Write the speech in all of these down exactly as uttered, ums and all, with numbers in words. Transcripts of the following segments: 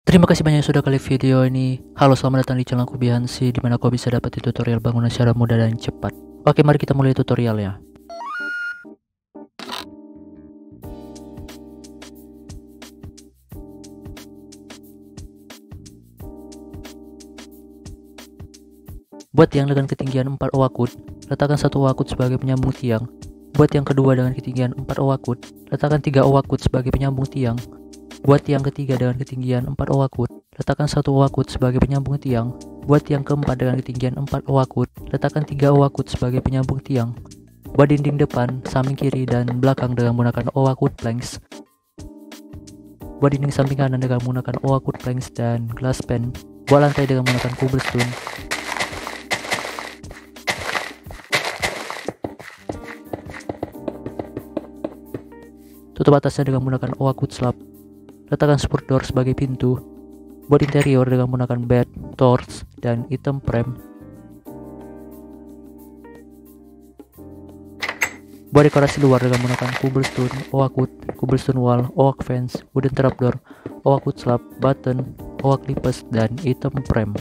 Terima kasih banyak yang sudah klik video ini. Halo, selamat datang di channelku Bihansi, dimana kau bisa dapat tutorial bangunan secara mudah dan cepat. Oke, mari kita mulai tutorialnya. Buat yang dengan ketinggian empat owakut, letakkan satu owakut sebagai penyambung tiang. Buat yang kedua dengan ketinggian empat owakut, letakkan tiga owakut sebagai penyambung tiang. Buat yang ketiga dengan ketinggian empat owakut, letakkan satu owakut sebagai penyambung tiang. Buat yang keempat dengan ketinggian empat owakut, letakkan tiga owakut sebagai penyambung tiang. Buat dinding depan, samping kiri, dan belakang dengan menggunakan owakut planks. Buat dinding samping kanan dengan menggunakan owakut planks dan glass pan. Buat lantai dengan menggunakan cobblestone. Tutup atasnya dengan menggunakan owakut slab. Letakkan support door sebagai pintu. Buat interior dengan menggunakan bed, torch, dan item frame. Buat dekorasi luar dengan menggunakan cobblestone, owakut, cobblestone wall, oak fence, wooden trapdoor, owakut slab, button, owak lipes, dan item frame.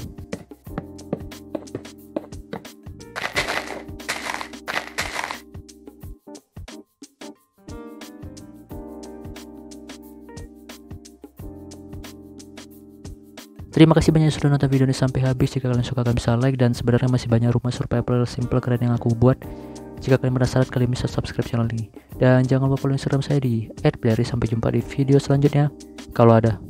Terima kasih banyak sudah nonton video ini sampai habis. Jika kalian suka, kalian bisa like, dan sebenarnya masih banyak rumah survival simple keren yang aku buat. Jika kalian penasaran, kalian bisa subscribe channel ini. Dan jangan lupa follow Instagram saya di et blairi. Sampai jumpa di video selanjutnya kalau ada.